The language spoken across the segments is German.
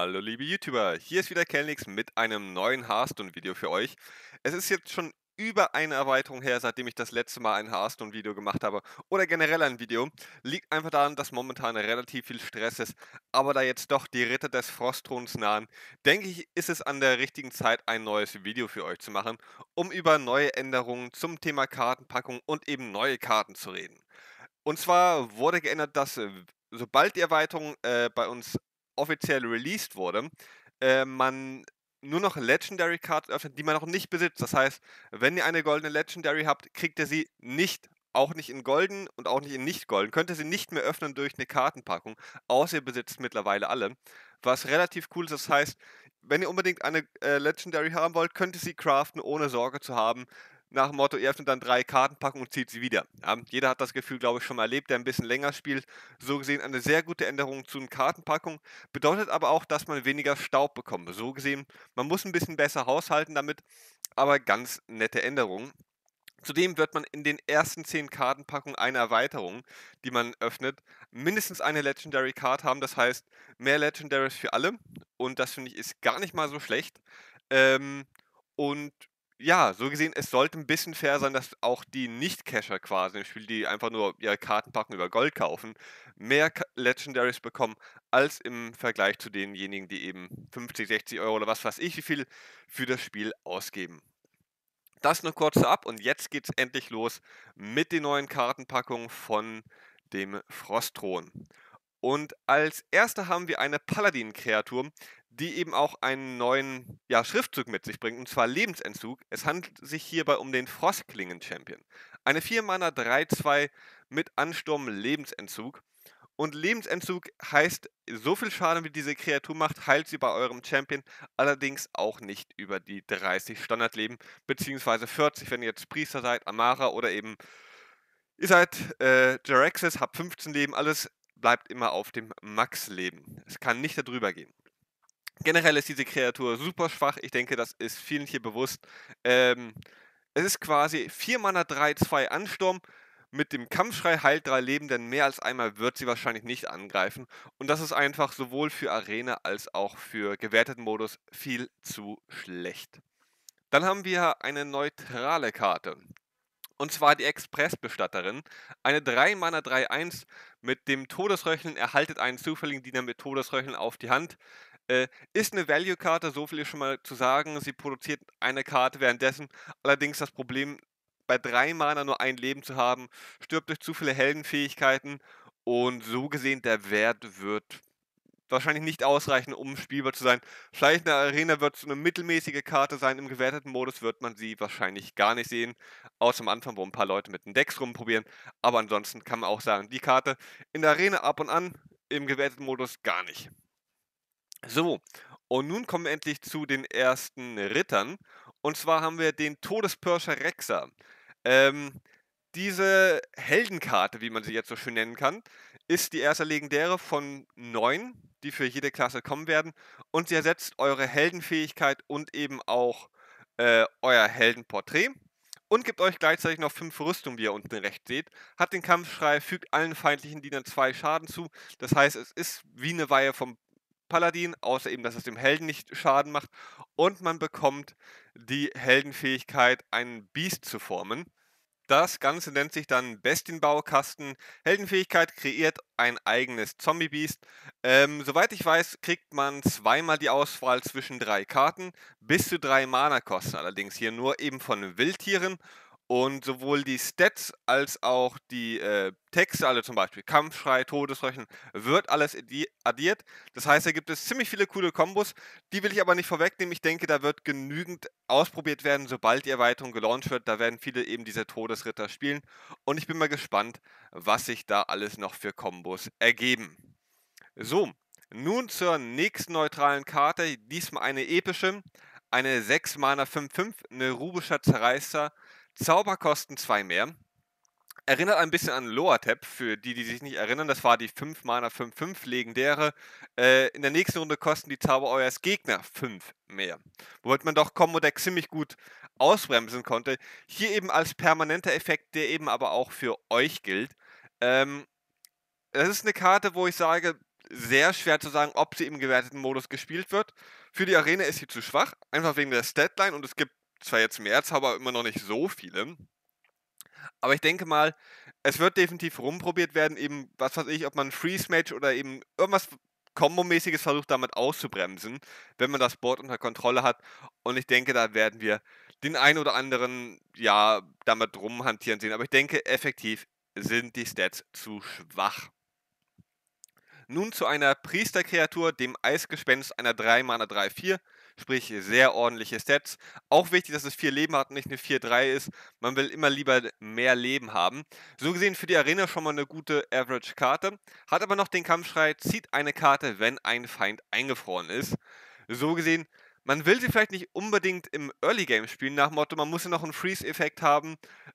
Hallo liebe YouTuber, hier ist wieder Kelnix mit einem neuen Hearthstone-Video für euch. Es ist jetzt schon über eine Erweiterung her, seitdem ich das letzte Mal ein Hearthstone-Video gemacht habe oder generell ein Video. Liegt einfach daran, dass momentan relativ viel Stress ist, aber da jetzt doch die Ritter des Frostthrons nahen, denke ich, ist es an der richtigen Zeit, ein neues Video für euch zu machen, um über neue Änderungen zum Thema Kartenpackung und eben neue Karten zu reden. Und zwar wurde geändert, dass sobald die Erweiterung bei uns offiziell released wurde, man nur noch Legendary Cards öffnet, die man noch nicht besitzt. Das heißt, wenn ihr eine goldene Legendary habt, kriegt ihr sie nicht, auch nicht in golden und auch nicht in nicht golden, könnt ihr sie nicht mehr öffnen durch eine Kartenpackung, außer ihr besitzt mittlerweile alle. Was relativ cool ist, das heißt, wenn ihr unbedingt eine Legendary haben wollt, könnt ihr sie craften, ohne Sorge zu haben, nach dem Motto, ihr öffnet dann 3 Kartenpackungen und zieht sie wieder. Ja, jeder hat das Gefühl, glaube ich, schon mal erlebt, der ein bisschen länger spielt. So gesehen eine sehr gute Änderung zu den Kartenpackungen. Bedeutet aber auch, dass man weniger Staub bekommt. So gesehen, man muss ein bisschen besser haushalten damit, aber ganz nette Änderung. Zudem wird man in den ersten 10 Kartenpackungen einer Erweiterung, die man öffnet, mindestens eine Legendary Card haben. Das heißt, mehr Legendaries für alle. Und das finde ich ist gar nicht mal so schlecht. Ähm, und ja, so gesehen, es sollte ein bisschen fair sein, dass auch die Nicht-Casher quasi im Spiel, die einfach nur ihre Kartenpackung über Gold kaufen, mehr Legendaries bekommen, als im Vergleich zu denjenigen, die eben 50, 60 Euro oder was weiß ich, wie viel für das Spiel ausgeben. Das nur kurz ab und jetzt geht's endlich los mit den neuen Kartenpackungen von dem Frostthron. Und als erste haben wir eine Paladin-Kreatur, die eben auch einen neuen Schriftzug mit sich bringt, und zwar Lebensentzug. Es handelt sich hierbei um den Frostklingen-Champion. Eine 4-Mana 3/2 mit Ansturm Lebensentzug. Und Lebensentzug heißt, so viel Schaden wie diese Kreatur macht, heilt sie bei eurem Champion, allerdings auch nicht über die 30 Standardleben, beziehungsweise 40, wenn ihr jetzt Priester seid, Amara oder eben ihr seid Jaraxxus, habt 15 Leben, alles bleibt immer auf dem Max-Leben. Es kann nicht darüber gehen. Generell ist diese Kreatur super schwach, ich denke, das ist vielen hier bewusst. Ähm, Es ist quasi 4 Mana 3/2 Ansturm. Mit dem Kampfschrei heilt 3 Leben, denn mehr als einmal wird sie wahrscheinlich nicht angreifen. Und das ist einfach sowohl für Arena als auch für gewerteten Modus viel zu schlecht. Dann haben wir eine neutrale Karte. Und zwar die Expressbestatterin. Eine 3 Mana 3/1 mit dem Todesröcheln erhaltet einen zufälligen Diener mit Todesröcheln auf die Hand. Ist eine Value-Karte, so viel ist schon mal zu sagen. Sie produziert eine Karte währenddessen. Allerdings das Problem, bei 3 Mana nur ein Leben zu haben, stirbt durch zu viele Heldenfähigkeiten. Und so gesehen, der Wert wird wahrscheinlich nicht ausreichen, um spielbar zu sein. Vielleicht in der Arena wird es eine mittelmäßige Karte sein, im gewerteten Modus wird man sie wahrscheinlich gar nicht sehen, außer am Anfang, wo ein paar Leute mit den Decks rumprobieren. Aber ansonsten kann man auch sagen, die Karte in der Arena ab und an, im gewerteten Modus gar nicht. So, und nun kommen wir endlich zu den ersten Rittern. Und zwar haben wir den Todespirscher Rexer. Ähm, Diese Heldenkarte, wie man sie jetzt so schön nennen kann, ist die erste legendäre von 9, die für jede Klasse kommen werden. Und sie ersetzt eure Heldenfähigkeit und eben auch euer Heldenporträt. Und gibt euch gleichzeitig noch 5 Rüstung, wie ihr unten rechts seht. Hat den Kampfschrei, fügt allen feindlichen Dienern 2 Schaden zu. Das heißt, es ist wie eine Weihe vom Paladin, außer eben, dass es dem Helden nicht Schaden macht. Und man bekommt die Heldenfähigkeit, einen Biest zu formen. Das Ganze nennt sich dann Bestienbaukasten. Heldenfähigkeit kreiert ein eigenes Zombie-Biest. Soweit ich weiß, kriegt man zweimal die Auswahl zwischen 3 Karten, bis zu 3 Mana kosten. Allerdings hier nur eben von Wildtieren. Und sowohl die Stats als auch die Texte, also zum Beispiel Kampfschrei, Todesröcheln, wird alles addiert. Das heißt, da gibt es ziemlich viele coole Kombos. Die will ich aber nicht vorwegnehmen. Ich denke, da wird genügend ausprobiert werden, sobald die Erweiterung gelauncht wird. Da werden viele eben diese Todesritter spielen. Und ich bin mal gespannt, was sich da alles noch für Kombos ergeben. So, nun zur nächsten neutralen Karte. Diesmal eine epische. Eine 6 Mana 5/5, eine Rubischer Zerreißer. Zauber kosten 2 mehr. Erinnert ein bisschen an Loatep, für die, die sich nicht erinnern. Das war die 5 Mana 5/5 legendäre. In der nächsten Runde kosten die Zauber eures Gegner 5 mehr. Womit man doch Combo-Deck ziemlich gut ausbremsen konnte. Hier eben als permanenter Effekt, der eben aber auch für euch gilt. Das ist eine Karte, wo ich sage, sehr schwer zu sagen, ob sie im gewerteten Modus gespielt wird. Für die Arena ist sie zu schwach, einfach wegen der Statline und es gibt zwar jetzt mehr Zauber, aber immer noch nicht so viele. Aber ich denke mal, es wird definitiv rumprobiert werden, eben, was weiß ich, ob man Freeze Mage oder eben irgendwas Kombomäßiges versucht, damit auszubremsen, wenn man das Board unter Kontrolle hat. Und ich denke, da werden wir den einen oder anderen, ja, damit rumhantieren sehen. Aber ich denke, effektiv sind die Stats zu schwach. Nun zu einer Priesterkreatur, dem Eisgespenst, einer 3 Mana 3/4, sprich sehr ordentliche Stats. Auch wichtig, dass es 4 Leben hat und nicht eine 4/3 ist. Man will immer lieber mehr Leben haben. So gesehen für die Arena schon mal eine gute Average-Karte. Hat aber noch den Kampfschrei, zieht eine Karte, wenn ein Feind eingefroren ist. So gesehen, man will sie vielleicht nicht unbedingt im Early Game spielen, nach dem Motto, man muss ja noch einen Freeze-Effekt haben.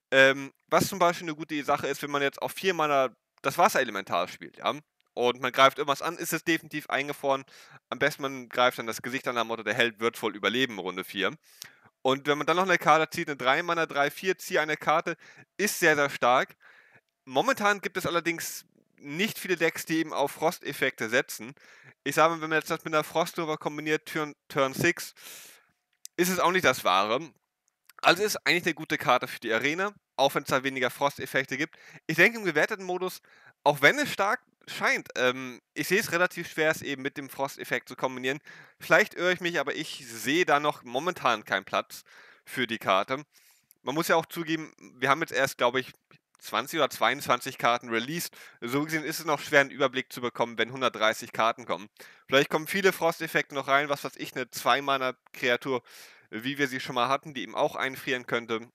Was zum Beispiel eine gute Sache ist, wenn man jetzt auf 4 Mana das Wasserelementar spielt, ja, und man greift irgendwas an, ist es definitiv eingefroren. Am besten man greift dann das Gesicht an, nach dem Motto, der Held wird wohl überleben, Runde 4. Und wenn man dann noch eine Karte zieht, eine 3 Mana 3/4, ziehe eine Karte, ist sehr, sehr stark. Momentan gibt es allerdings nicht viele Decks, die eben auf Frosteffekte setzen. Ich sage mal, wenn man jetzt das mit einer Frostrover kombiniert, Turn 6, ist es auch nicht das Wahre. Also ist eigentlich eine gute Karte für die Arena, auch wenn es da weniger Frosteffekte gibt. Ich denke im gewerteten Modus, auch wenn es stark scheint, ich sehe es relativ schwer, es eben mit dem Frosteffekt zu kombinieren. Vielleicht irre ich mich, aber ich sehe da noch momentan keinen Platz für die Karte. Man muss ja auch zugeben, wir haben jetzt erst, glaube ich, 20 oder 22 Karten released. So gesehen ist es noch schwer, einen Überblick zu bekommen, wenn 130 Karten kommen. Vielleicht kommen viele Frosteffekte noch rein, was weiß ich, eine 2-Mana-Kreatur, wie wir sie schon mal hatten, die eben auch einfrieren könnte.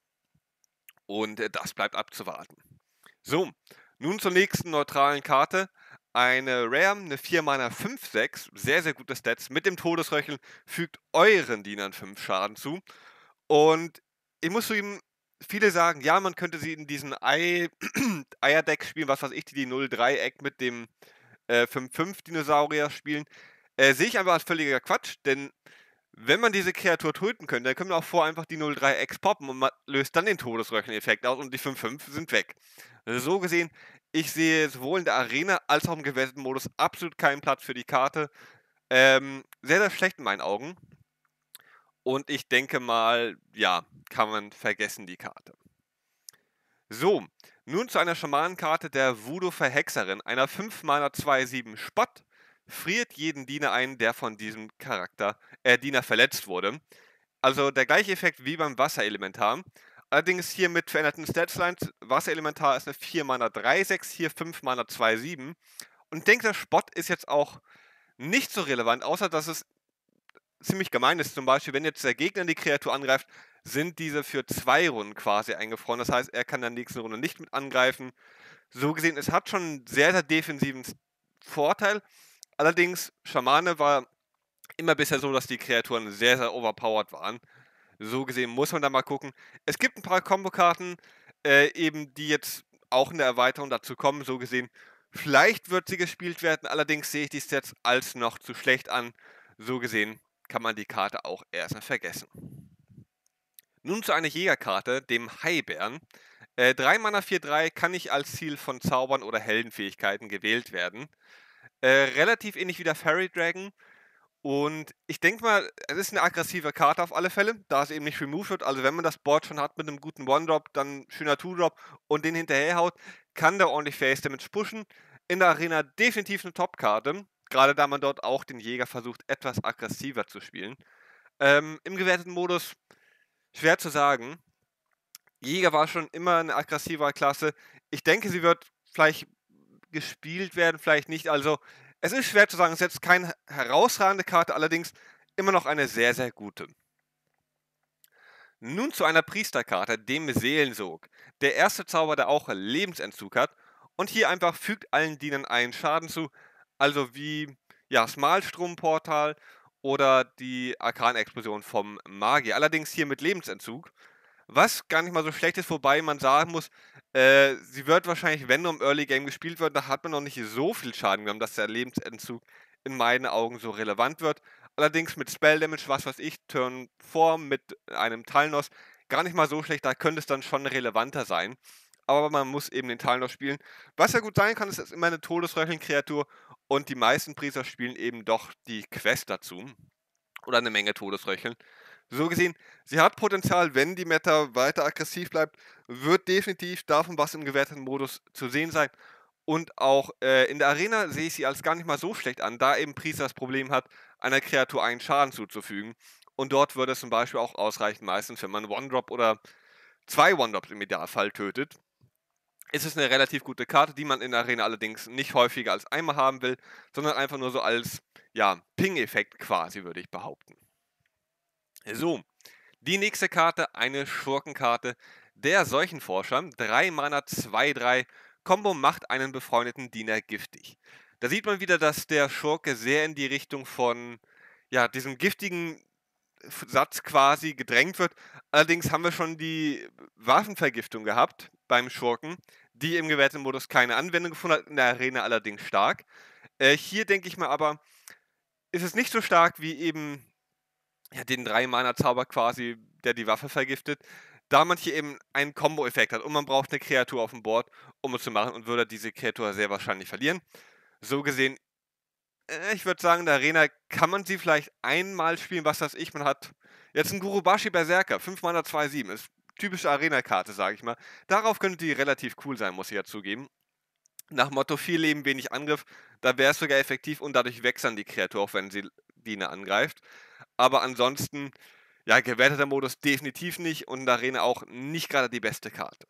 Und das bleibt abzuwarten. So, nun zur nächsten neutralen Karte. Eine Rare, eine 4 Mana 5/6, sehr, sehr gute Stats. Mit dem Todesröcheln fügt euren Dienern 5 Schaden zu. Und ich muss zugeben, viele sagen, ja, man könnte sie in diesen Eierdeck spielen, was weiß ich, die 0-3-Eck mit dem 5/5 Dinosaurier spielen. Sehe ich einfach als völliger Quatsch, denn wenn man diese Kreatur töten könnte, dann können wir auch vor einfach die 0-3-X poppen und man löst dann den Todesröcheln-Effekt aus und die 5/5 sind weg. So gesehen, ich sehe sowohl in der Arena als auch im gewerteten Modus absolut keinen Platz für die Karte. Sehr, sehr schlecht in meinen Augen. Und ich denke mal, ja, kann man vergessen, die Karte. So, nun zu einer Schamanenkarte der Voodoo-Verhexerin, einer 5 Mana 2/7 Spott. Friert jeden Diener ein, der von diesem Diener verletzt wurde. Also der gleiche Effekt wie beim Wasserelementar. Allerdings hier mit veränderten Statslines. Wasserelementar ist eine 4 Mana 3/6, hier 5 Mana 2/7. Und ich denke, der Spott ist jetzt auch nicht so relevant, außer dass es ziemlich gemein ist. Zum Beispiel, wenn jetzt der Gegner die Kreatur angreift, sind diese für 2 Runden quasi eingefroren. Das heißt, er kann in der nächsten Runde nicht mit angreifen. So gesehen, es hat schon einen sehr, sehr defensiven Vorteil. Allerdings, Schamane war immer bisher so, dass die Kreaturen sehr, sehr overpowered waren. So gesehen muss man da mal gucken. Es gibt ein paar Kombokarten, eben die jetzt auch in der Erweiterung dazu kommen. So gesehen, vielleicht wird sie gespielt werden. Allerdings sehe ich die Stats als noch zu schlecht an. So gesehen kann man die Karte auch erstmal vergessen. Nun zu einer Jägerkarte, dem Haibären. 3 Mana 4/3 kann nicht als Ziel von Zaubern oder Heldenfähigkeiten gewählt werden. Relativ ähnlich wie der Fairy Dragon. Und ich denke mal, es ist eine aggressive Karte auf alle Fälle, da es eben nicht removed wird. Also wenn man das Board schon hat mit einem guten One-Drop, dann schöner Two-Drop und den hinterherhaut, kann der ordentlich Face Damage pushen. In der Arena definitiv eine Top-Karte, gerade da man dort auch den Jäger versucht, etwas aggressiver zu spielen. Im gewerteten Modus schwer zu sagen. Jäger war schon immer eine aggressive Klasse. Ich denke, sie wird vielleicht gespielt werden, vielleicht nicht. Also, es ist schwer zu sagen. Es ist jetzt keine herausragende Karte, allerdings immer noch eine sehr, sehr gute. Nun zu einer Priesterkarte, dem Seelensog. Der erste Zauber, der auch Lebensentzug hat. Und hier einfach fügt allen Dienern einen Schaden zu. Also wie ja, Smalstromportal oder die Arkanexplosion vom Magier. Allerdings hier mit Lebensentzug. Was gar nicht mal so schlecht ist, wobei man sagen muss, sie wird wahrscheinlich, wenn nur im Early Game gespielt wird, da hat man noch nicht so viel Schaden genommen, dass der Lebensentzug in meinen Augen so relevant wird. Allerdings mit Spell Damage, was weiß ich, Turn 4 mit einem Talnos, gar nicht mal so schlecht, da könnte es dann schon relevanter sein. Aber man muss eben den Talnos spielen. Was ja gut sein kann, ist immer eine Todesröcheln-Kreatur und die meisten Priester spielen eben doch die Quest dazu oder eine Menge Todesröcheln. So gesehen, sie hat Potenzial, wenn die Meta weiter aggressiv bleibt, wird definitiv davon was im gewerteten Modus zu sehen sein. Und auch in der Arena sehe ich sie als gar nicht mal so schlecht an, da eben Priester das Problem hat, einer Kreatur einen Schaden zuzufügen. Und dort würde es zum Beispiel auch ausreichen, meistens, wenn man One-Drop oder 2 One-Drops im Idealfall tötet. Ist es eine relativ gute Karte, die man in der Arena allerdings nicht häufiger als einmal haben will, sondern einfach nur so als, ja, Ping-Effekt quasi, würde ich behaupten. So, die nächste Karte, eine Schurkenkarte, der Seuchenforscher, 3 Mana, 2/3, Combo macht einen befreundeten Diener giftig. Da sieht man wieder, dass der Schurke sehr in die Richtung von, ja, diesem giftigen Satz quasi gedrängt wird. Allerdings haben wir schon die Waffenvergiftung gehabt beim Schurken, die im gewerteten Modus keine Anwendung gefunden hat, in der Arena allerdings stark. Hier denke ich mal aber, ist es nicht so stark wie eben, ja, den 3-Mana-Zauber quasi, der die Waffe vergiftet, da man hier eben einen Combo-Effekt hat und man braucht eine Kreatur auf dem Board, um es zu machen, und würde diese Kreatur sehr wahrscheinlich verlieren. So gesehen, ich würde sagen, in der Arena kann man sie vielleicht einmal spielen, was weiß ich, man hat jetzt 'n Gurubashi Berserker, 5 Mana, 2/7, ist typische Arena-Karte, sage ich mal. Darauf könnte die relativ cool sein, muss ich ja zugeben. Nach Motto: „Viel Leben, wenig Angriff", da wäre es sogar effektiv und dadurch wächst dann die Kreatur, auch wenn sie Diener angreift. Aber ansonsten, ja, gewerteter Modus definitiv nicht und in der Arena auch nicht gerade die beste Karte.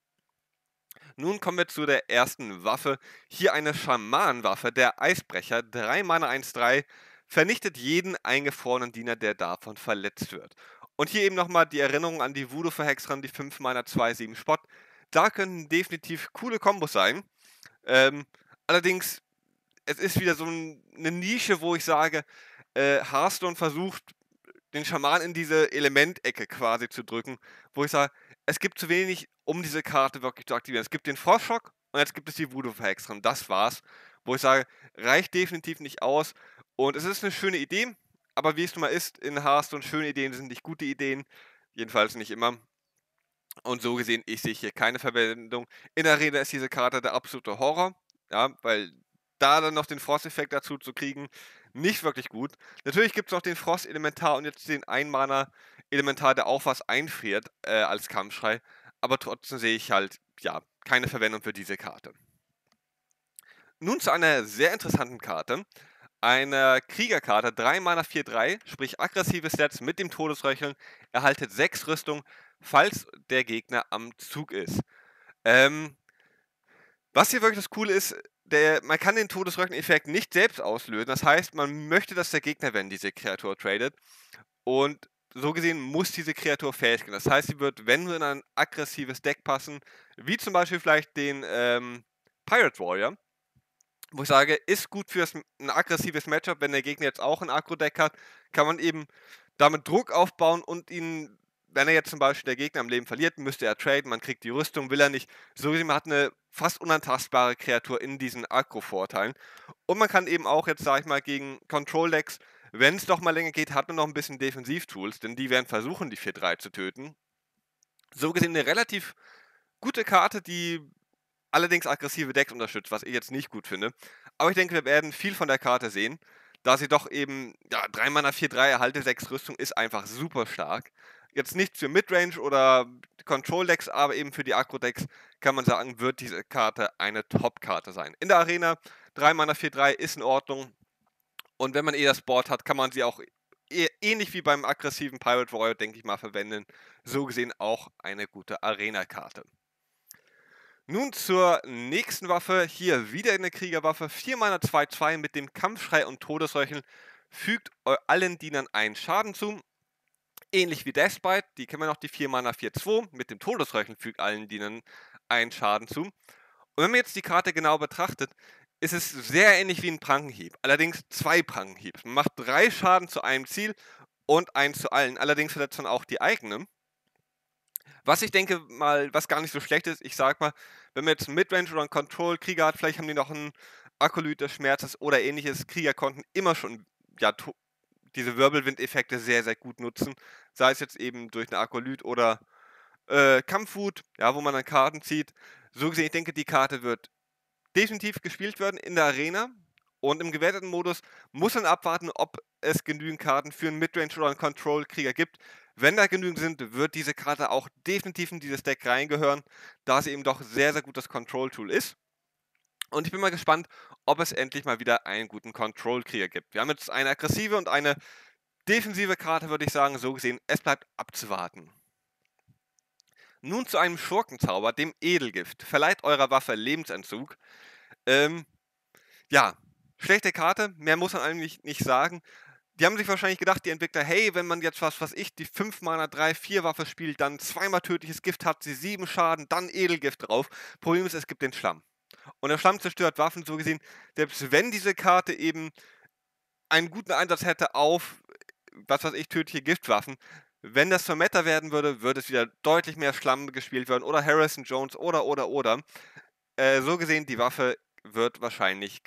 Nun kommen wir zu der ersten Waffe. Hier eine Schamanenwaffe, der Eisbrecher, 3 Mana, 1/3, vernichtet jeden eingefrorenen Diener, der davon verletzt wird. Und hier eben nochmal die Erinnerung an die Voodoo-Verhexerin, die 5 Mana, 2/7 Spott. Da könnten definitiv coole Kombos sein. Allerdings, es ist wieder so 'ne Nische, wo ich sage, Hearthstone versucht, den Schaman in diese Elementecke quasi zu drücken, wo ich sage, es gibt zu wenig, um diese Karte wirklich zu aktivieren. Es gibt den Frostschock und jetzt gibt es die Voodoo-Verhexerin. Das war's. Wo ich sage, reicht definitiv nicht aus. Und es ist eine schöne Idee, aber wie es nun mal ist, in Hearthstone, schöne Ideen sind nicht gute Ideen. Jedenfalls nicht immer. Und so gesehen, ich sehe hier keine Verwendung. In der Arena ist diese Karte der absolute Horror, ja, weil da dann noch den Frost-Effekt dazu zu kriegen, nicht wirklich gut. Natürlich gibt es noch den Frost-Elementar und jetzt den Einmaner-Elementar, der auch was einfriert als Kampfschrei, aber trotzdem sehe ich halt, ja, keine Verwendung für diese Karte. Nun zu einer sehr interessanten Karte, einer Kriegerkarte, 3 Mana, 4/3, sprich aggressive Stats mit dem Todesröcheln, erhaltet 6 Rüstung, falls der Gegner am Zug ist. Ähm, Was hier wirklich das Coole ist, man kann den Todesröcheln-Effekt nicht selbst auslösen. Das heißt, man möchte, dass der Gegner, wenn diese Kreatur tradet, und so gesehen muss diese Kreatur Fähigkeiten. Das heißt, sie wird, wenn nur in ein aggressives Deck passen, wie zum Beispiel vielleicht den Pirate Warrior, wo ich sage, ist gut für ein aggressives Matchup. Wenn der Gegner jetzt auch ein Aggro-Deck hat, kann man eben damit Druck aufbauen und ihn, wenn er jetzt zum Beispiel der Gegner am Leben verliert, müsste er traden, man kriegt die Rüstung, will er nicht. So gesehen, man hat eine fast unantastbare Kreatur in diesen Aggro-Vorteilen. Und man kann eben auch jetzt, sage ich mal, gegen Control-Decks, wenn es doch mal länger geht, hat man noch ein bisschen Defensiv-Tools, denn die werden versuchen, die 4/3 zu töten. So gesehen eine relativ gute Karte, die allerdings aggressive Decks unterstützt, was ich jetzt nicht gut finde. Aber ich denke, wir werden viel von der Karte sehen, da sie doch eben, ja, 3 Mana, 4/3, erhalte 6 Rüstung, ist einfach super stark. Jetzt nicht für Midrange oder Control-Decks, aber eben für die Aggro-Decks kann man sagen, wird diese Karte eine Top-Karte sein. In der Arena 3 Mana, 4/3 ist in Ordnung. Und wenn man das Board hat, kann man sie auch ähnlich wie beim aggressiven Pirate Warrior, denke ich mal, verwenden. So gesehen auch eine gute Arena-Karte. Nun zur nächsten Waffe. Hier wieder eine Kriegerwaffe. 4 Mana, 2/2 mit dem Kampfschrei und Todesröcheln. Fügt allen Dienern einen Schaden zu. Ähnlich wie Deathbite, die kennen wir noch, die 4 Mana, 4/2 mit dem Todesröcheln fügt allen Dienern einen Schaden zu. Und wenn man jetzt die Karte genau betrachtet, ist es sehr ähnlich wie ein Prankenhieb. Allerdings 2 Prankenhiebs. Man macht 3 Schaden zu einem Ziel und 1 zu allen. Allerdings verletzt man auch die eigenen. Was ich denke mal, was gar nicht so schlecht ist, ich sag mal, wenn man jetzt 'n Midrange oder 'n Control-Krieger hat, vielleicht haben die noch 'n Akolyt des Schmerzes oder Ähnliches. Krieger konnten immer schon, ja, diese Wirbelwind-Effekte sehr, sehr gut nutzen. Sei es jetzt eben durch 'ne Akolyt oder Kampfwut, ja, wo man dann Karten zieht. So gesehen, ich denke, die Karte wird definitiv gespielt werden in der Arena Und im gewerteten Modus muss man abwarten, ob es genügend Karten für einen Midrange oder einen Control-Krieger gibt. Wenn da genügend sind, wird diese Karte auch definitiv in dieses Deck reingehören, da sie eben doch sehr, sehr gut das Control-Tool ist. Und ich bin mal gespannt, ob es endlich mal wieder einen guten Control-Krieger gibt. Wir haben jetzt eine aggressive und eine defensive Karte, würde ich sagen. So gesehen, es bleibt abzuwarten. Nun zu einem Schurkenzauber, dem Edelgift. Verleiht eurer Waffe Lebensentzug. Ähm, ja, schlechte Karte, mehr muss man eigentlich nicht sagen. Die haben sich wahrscheinlich gedacht, die Entwickler, hey, wenn man jetzt was ich, die 5 Mana 3/4 Waffe spielt, dann zweimal tödliches Gift hat sie 7 Schaden, dann Edelgift drauf. Problem ist, es gibt den Schlamm. Und der Schlamm zerstört Waffen, so gesehen, selbst wenn diese Karte eben einen guten Einsatz hätte auf, ich, tödliche Giftwaffen, wenn das zur Meta werden würde, würde es wieder deutlich mehr Schlamm gespielt werden oder Harrison Jones oder. So gesehen, die Waffe wird wahrscheinlich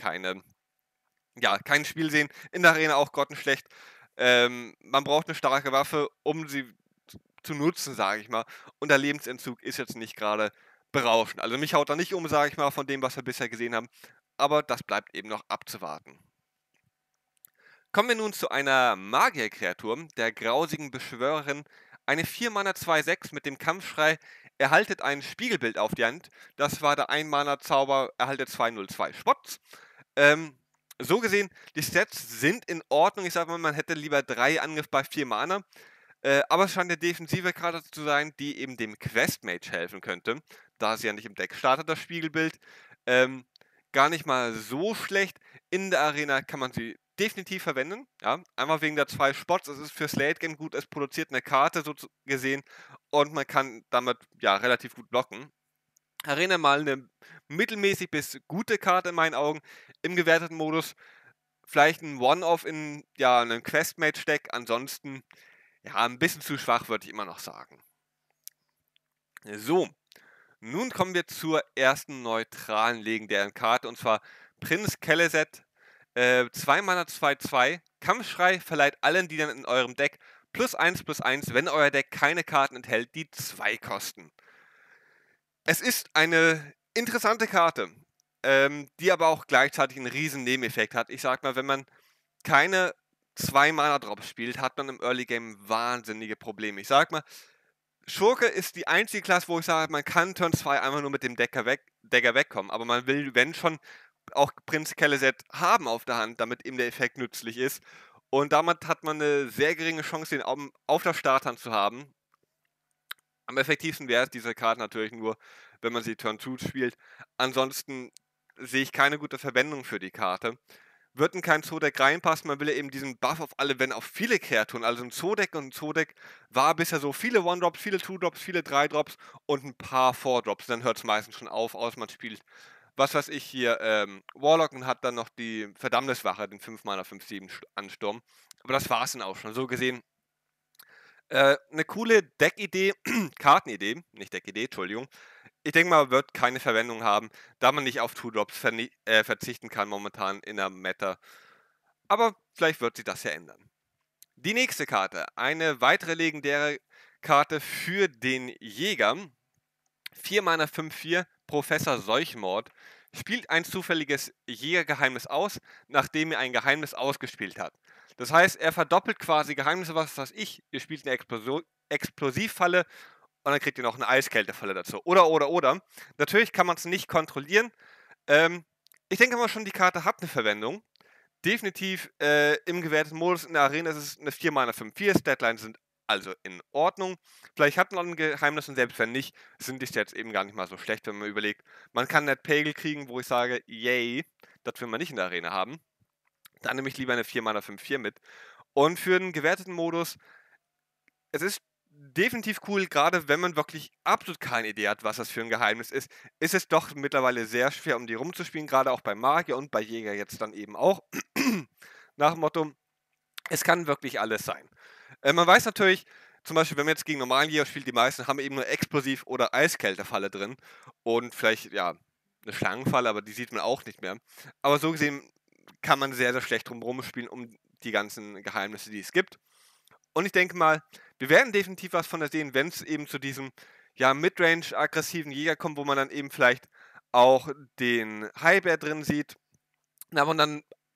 kein Spiel sehen. In der Arena auch grottenschlecht. Man braucht eine starke Waffe, um sie zu nutzen, sage ich mal. Und der Lebensentzug ist jetzt nicht gerade berauschend. Also mich haut da nicht um, sage ich mal, von dem, was wir bisher gesehen haben. Aber das bleibt eben noch abzuwarten. Kommen wir nun zu einer Magierkreatur, der grausigen Beschwörerin. Eine 4 Mana 2/6 mit dem Kampfschrei. Erhaltet ein Spiegelbild auf die Hand. Das war der 1 Mana Zauber, erhaltet 2/02 Spots. Ähm, so gesehen, die Stats sind in Ordnung. Ich sage mal, man hätte lieber 3 Angriff bei 4 Mana. Aber es scheint eine defensive Karte zu sein, die eben dem Questmage helfen könnte, da sie ja nicht im Deck startet, das Spiegelbild. Ähm, gar nicht mal so schlecht. In der Arena kann man sie definitiv verwenden. Ja? Einmal wegen der 2 Spots. Es ist fürs Late Game gut. Es produziert eine Karte so gesehen und man kann damit ja relativ gut blocken. Arena mal eine mittelmäßig bis gute Karte in meinen Augen. Im gewerteten Modus vielleicht ein One-Off in einem Questmage-Deck. Ansonsten ja, ein bisschen zu schwach, würde ich immer noch sagen. So, nun kommen wir zur ersten neutralen legendären Karte, und zwar Prinz Kelleset. 2 Mana 2/2. Kampfschrei verleiht allen Dienern in eurem Deck +1/+1, wenn euer Deck keine Karten enthält, die 2 kosten. Es ist eine interessante Karte, die aber auch gleichzeitig einen riesen Nebeneffekt hat. Ich sag mal, wenn man keine 2 Mana Drops spielt, hat man im Early Game wahnsinnige Probleme. Ich sag mal, Schurke ist die einzige Klasse, wo ich sage, man kann Turn 2 einfach nur mit dem Decker wegkommen, aber man will, wenn schon, auch Prinz Kelleset haben auf der Hand, damit eben der Effekt nützlich ist. Und damit hat man eine sehr geringe Chance, den auf der Starthand zu haben. Am effektivsten wäre es diese Karte natürlich nur, wenn man sie Turn 2 spielt. Ansonsten sehe ich keine gute Verwendung für die Karte. Wird in kein Zoo-Deck reinpassen, man will ja eben diesen Buff auf alle, wenn auf viele Kreaturen, also ein Zoo-Deck und ein Zoo-Deck war bisher so viele One-Drops, viele Two-Drops, viele 3-Drops und ein paar 4-Drops. Dann hört es meistens schon auf, außer man spielt, hier, Warlock und hat dann noch die Verdammniswache, den 5 Mana 5/7 Ansturm. Aber das war es dann auch schon. So gesehen, eine coole Deckidee, Kartenidee, nicht Deckidee, Entschuldigung. Ich denke mal, wird keine Verwendung haben, da man nicht auf Two-Drops verzichten kann momentan in der Meta. Aber vielleicht wird sich das ja ändern. Die nächste Karte, eine weitere legendäre Karte für den Jäger. 4 Mana 5/4, Professor Seuchmord. Spielt ein zufälliges Jägergeheimnis aus, nachdem er ein Geheimnis ausgespielt hat. Das heißt, er verdoppelt quasi Geheimnisse, ihr spielt eine Explosivfalle und dann kriegt ihr noch eine Eiskältefalle dazu. Oder. Natürlich kann man es nicht kontrollieren. Ich denke mal schon, die Karte hat eine Verwendung. Definitiv im gewerteten Modus in der Arena ist es eine 4 Mana 5/4. Statlines sind also in Ordnung. Vielleicht hat man ein Geheimnis und selbst wenn nicht, sind die Stats eben gar nicht mal so schlecht, wenn man überlegt. Man kann Net Pagel kriegen, wo ich sage, yay, das will man nicht in der Arena haben. Dann nehme ich lieber eine 4 Mana 5/4 mit. Und für den gewerteten Modus, es ist definitiv cool, gerade wenn man wirklich absolut keine Idee hat, was das für ein Geheimnis ist, ist es doch mittlerweile sehr schwer, um die rumzuspielen, gerade auch bei Magier und bei Jäger jetzt dann eben auch. Nach dem Motto, es kann wirklich alles sein. Man weiß natürlich, zum Beispiel, wenn man jetzt gegen normalen Jäger spielt, die meisten haben eben nur Explosiv- oder Eiskältefalle drin und vielleicht, ja, eine Schlangenfalle, aber die sieht man auch nicht mehr. Aber so gesehen kann man sehr, sehr schlecht drum spielen, um die ganzen Geheimnisse, die es gibt. Und ich denke mal, wir werden definitiv was von der sehen, wenn es eben zu diesem Midrange-aggressiven Jäger kommt, wo man dann eben vielleicht auch den Highbear drin sieht. Aber dann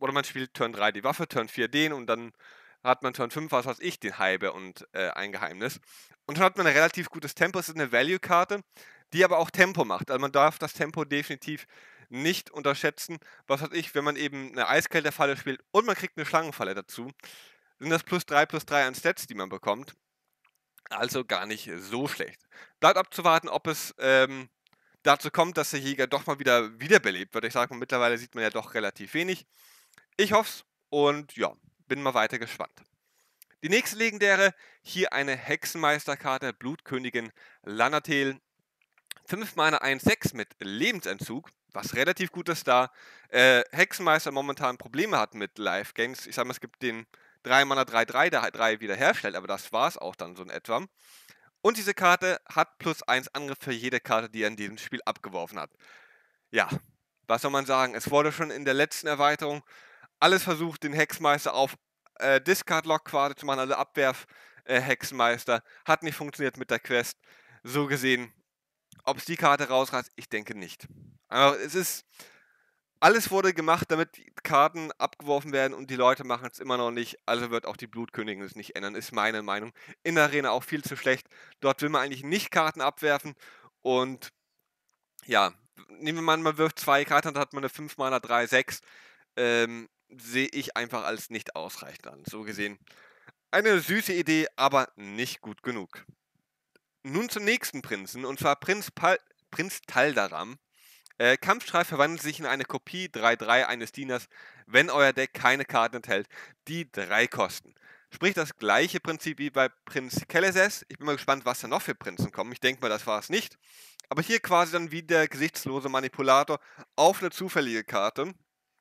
oder man spielt Turn 3 die Waffe, Turn 4 den und dann hat man Turn 5, was weiß ich, den Halbe und ein Geheimnis. Und schon hat man ein relativ gutes Tempo. Es ist eine Value-Karte, die aber auch Tempo macht. Also man darf das Tempo definitiv nicht unterschätzen. Was weiß ich, wenn man eben eine Eiskälterfalle spielt und man kriegt eine Schlangenfalle dazu, sind das +3/+3 an Stats, die man bekommt. Also gar nicht so schlecht. Bleibt abzuwarten, ob es dazu kommt, dass der Jäger doch mal wieder wiederbelebt wird. Ich sage mal, mittlerweile sieht man ja doch relativ wenig. Ich hoffe es und ja, bin mal weiter gespannt. Die nächste legendäre, hier eine Hexenmeisterkarte, Blutkönigin Lanatel. 5 Mana 1/6 mit Lebensentzug, was relativ gut ist, da Hexenmeister momentan Probleme hat mit Life-Gains. Ich sage mal, es gibt den 3 Mana 3/3, der 3 wiederherstellt, aber das war es auch dann so in etwa. Und diese Karte hat +1 Angriff für jede Karte, die er in diesem Spiel abgeworfen hat. Ja, was soll man sagen? Es wurde schon in der letzten Erweiterung alles versucht, den Hexenmeister auf Discard-Lock quasi zu machen, also Abwerf-Hexenmeister. Hat nicht funktioniert mit der Quest. So gesehen, ob es die Karte rausreißt, ich denke nicht. Aber alles wurde gemacht, damit die Karten abgeworfen werden und die Leute machen es immer noch nicht. Also wird auch die Blutkönigin es nicht ändern, ist meine Meinung. In der Arena auch viel zu schlecht. Dort will man eigentlich nicht Karten abwerfen und ja, nehmen wir mal, man wirft 2 Karten, dann hat man eine 5 Mana 3/6. Sehe ich einfach als nicht ausreichend an. So gesehen eine süße Idee, aber nicht gut genug. Nun zum nächsten Prinzen, und zwar Prinz Taldaram. Kampfstrahl verwandelt sich in eine Kopie 3/3 eines Dieners, wenn euer Deck keine Karten enthält, die 3 kosten. Sprich das gleiche Prinzip wie bei Prinz Kelesses. Ich bin mal gespannt, was da noch für Prinzen kommen. Ich denke mal, das war es nicht. Aber hier quasi dann wie der gesichtslose Manipulator auf eine zufällige Karte.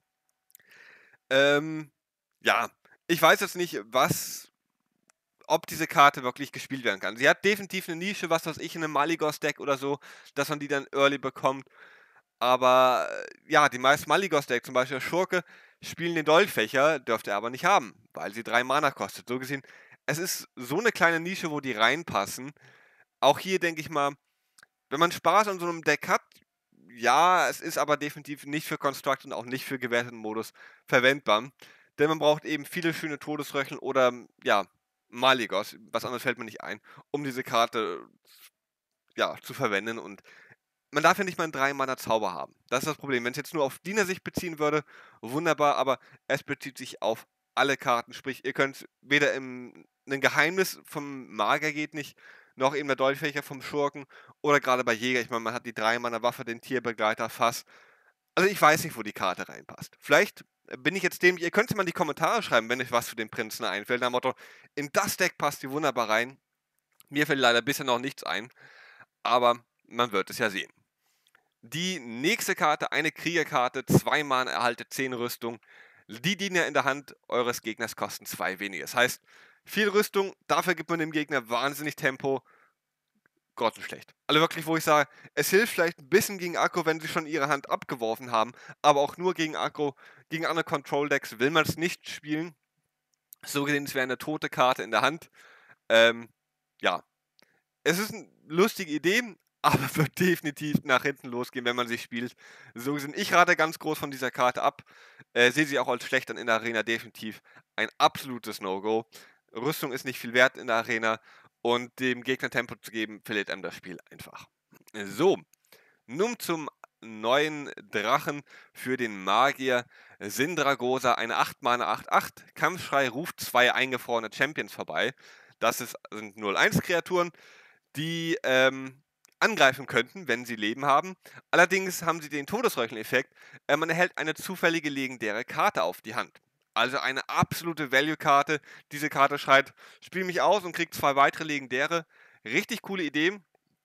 Ja, ich weiß jetzt nicht, ob diese Karte wirklich gespielt werden kann. Sie hat definitiv eine Nische, was weiß ich, in einem Malygos-Deck oder so, dass man die dann early bekommt. Aber ja, die meisten Malygos-Decks, zum Beispiel der Schurke, spielen den Dolchfächer, dürft ihr aber nicht haben, weil sie 3 Mana kostet. So gesehen, es ist so eine kleine Nische, wo die reinpassen. Auch hier denke ich mal, wenn man Spaß an so einem Deck hat, ja, es ist aber definitiv nicht für Construct und auch nicht für gewerteten Modus verwendbar. Denn man braucht eben viele schöne Todesröcheln oder, ja, Malygos, was anderes fällt mir nicht ein, um diese Karte, ja, zu verwenden. Und man darf ja nicht mal 'n 3-Mana-Zauber haben. Das ist das Problem. Wenn es jetzt nur auf Diener sich beziehen würde, wunderbar, aber es bezieht sich auf alle Karten. Sprich, ihr könnt weder 'nen Geheimnis vom Magier geht nicht, noch eben der Dolchfächer vom Schurken oder gerade bei Jäger. Ich meine, man hat die 3-Mana-Waffe, den Tierbegleiter, Fass. Also, ich weiß nicht, wo die Karte reinpasst. Vielleicht bin ich jetzt ihr könnt's mal in die Kommentare schreiben, wenn euch was zu dem Prinzen einfällt, nach dem Motto: „In das Deck passt die wunderbar rein.“ Mir fällt leider bisher noch nichts ein, aber man wird es ja sehen. Die nächste Karte, eine Kriegerkarte, 2 Mana, erhaltet 10 Rüstung. Die Diener in der Hand eures Gegners kosten 2 weniger. Das heißt, viel Rüstung, dafür gibt man dem Gegner wahnsinnig Tempo. Grottenschlecht. Also wirklich, wo ich sage, es hilft vielleicht ein bisschen gegen Aggro, wenn sie schon ihre Hand abgeworfen haben, aber auch nur gegen Aggro. Gegen andere Control-Decks will man es nicht spielen. So gesehen, es wäre eine tote Karte in der Hand. Ja, es ist eine lustige Idee, aber wird definitiv nach hinten losgehen, wenn man sie spielt. So gesehen, ich rate ganz groß von dieser Karte ab. Sehe sie auch als schlecht dann in der Arena definitiv ein absolutes No-Go. Rüstung ist nicht viel wert in der Arena und dem Gegner Tempo zu geben, verliert einem das Spiel einfach. So, nun zum neuen Drachen für den Magier Sindragosa, eine 8 Mana 8/8. Kampfschrei ruft 2 eingefrorene Champions vorbei. Sind 0/1 Kreaturen, die angreifen könnten, wenn sie Leben haben. Allerdings haben sie den Todesröcheln-Effekt. Man erhält eine zufällige legendäre Karte auf die Hand. Also eine absolute Value-Karte. Diese Karte schreit, spiel mich aus und kriegt 2 weitere legendäre. Richtig coole Idee.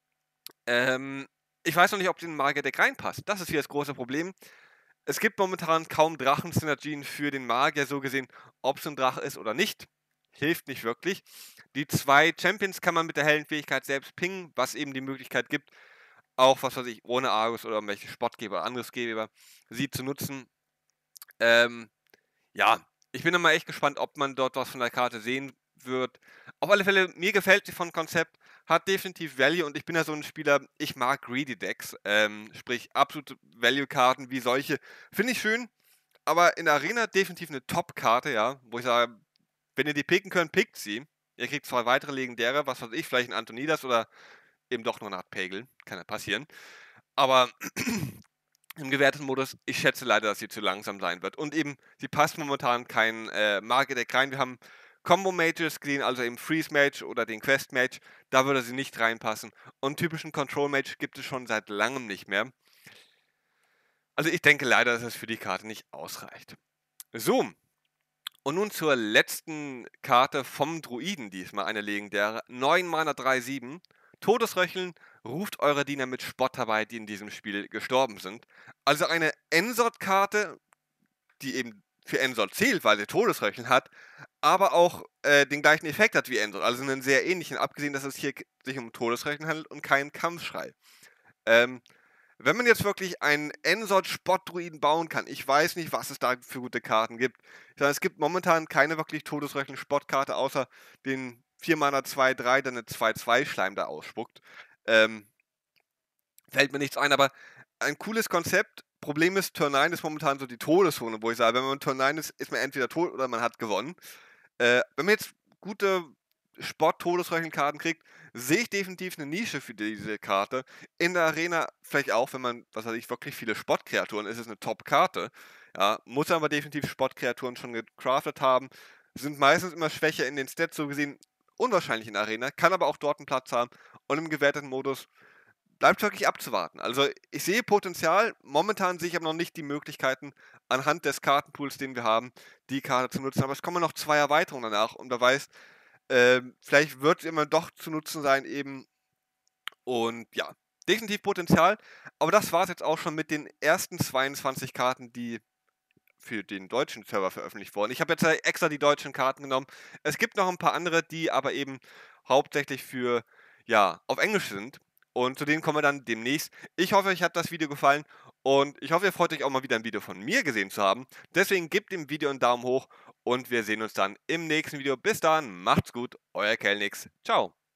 Ich weiß noch nicht, ob die in den Magier-Deck reinpasst. Das ist hier das große Problem. Es gibt momentan kaum Drachen-Synergien für den Magier, so gesehen, ob es ein Drache ist oder nicht. Hilft nicht wirklich. Die 2 Champions kann man mit der hellen Fähigkeit selbst pingen, was eben die Möglichkeit gibt, auch, was weiß ich, ohne Argus oder irgendwelche Spottgeber oder Angriffsgeber sie zu nutzen. Ja, ich bin dann mal echt gespannt, ob man dort was von der Karte sehen wird. Auf alle Fälle, mir gefällt sie von Konzept, hat definitiv Value und ich bin ja so ein Spieler, ich mag Greedy Decks, sprich absolute Value-Karten wie solche. Finde ich schön, Aber in der Arena definitiv eine Top-Karte, ja, wo ich sage, wenn ihr die picken könnt, pickt sie. Ihr kriegt 2 weitere legendäre, was weiß ich, vielleicht 'n Antonidas oder eben doch nur 'ne Art Pagel, kann ja passieren. Aber im gewerteten Modus, ich schätze leider, dass sie zu langsam sein wird. Und eben, sie passt momentan kein, Magier-Deck rein. Wir haben Combo-Mages gesehen, also eben Freeze-Mage oder den Quest-Mage, da würde sie nicht reinpassen. Und typischen Control-Mage gibt es schon seit Langem nicht mehr. Also, ich denke leider, dass es für die Karte nicht ausreicht. So, und nun zur letzten Karte vom Druiden diesmal, eine legendäre. 9 Mana 3/7. Todesröcheln, ruft eure Diener mit Spott herbei, die in diesem Spiel gestorben sind. Also eine Ensort-Karte, die eben für Ensort zählt, weil sie Todesröcheln hat, aber auch den gleichen Effekt hat wie Ensort. Also einen sehr ähnlichen, abgesehen, dass es hier sich um Todesröcheln handelt und keinen Kampfschrei. Ähm, Wenn man jetzt wirklich einen Ensort-Spott-Druiden bauen kann, ich weiß nicht, was es da für gute Karten gibt. Ich sage, es gibt momentan keine wirklich Todesröcheln-Spott-Karte, außer den 4 Mana 2/3, der eine 2/2 Schleim da ausspuckt. Ähm, Fällt mir nichts ein, aber ein cooles Konzept. Problem ist, Turn 9 ist momentan so die Todeszone, wo ich sage, wenn man Turn 9 ist, ist man entweder tot oder man hat gewonnen. Wenn man jetzt gute Sport-Todesröcheln-Karten kriegt, sehe ich definitiv eine Nische für diese Karte. In der Arena vielleicht auch, wenn man, was weiß ich, wirklich viele Spottkreaturen ist es eine Top-Karte. Ja, muss aber definitiv Spottkreaturen schon gecraftet haben. Sind meistens immer schwächer in den Stats, so gesehen unwahrscheinlich in der Arena, kann aber auch dort einen Platz haben. Und im gewerteten Modus bleibt wirklich abzuwarten. Also, ich sehe Potenzial, momentan sehe ich aber noch nicht die Möglichkeiten, anhand des Kartenpools, den wir haben, die Karte zu nutzen. Aber es kommen noch 2 Erweiterungen danach und wer weiß, vielleicht wird es immer doch zu nutzen sein eben. Und ja, definitiv Potenzial. Aber das war es jetzt auch schon mit den ersten 22 Karten, die für den deutschen Server veröffentlicht wurden. Ich habe jetzt extra die deutschen Karten genommen. Es gibt noch ein paar andere, die aber eben hauptsächlich für, ja, auf Englisch sind. Und zu denen kommen wir dann demnächst. Ich hoffe, euch hat das Video gefallen und ich hoffe, ihr freut euch auch mal wieder ein Video von mir gesehen zu haben. Deswegen gebt dem Video einen Daumen hoch und wir sehen uns dann im nächsten Video. Bis dann, macht's gut, euer Kelnix. Ciao.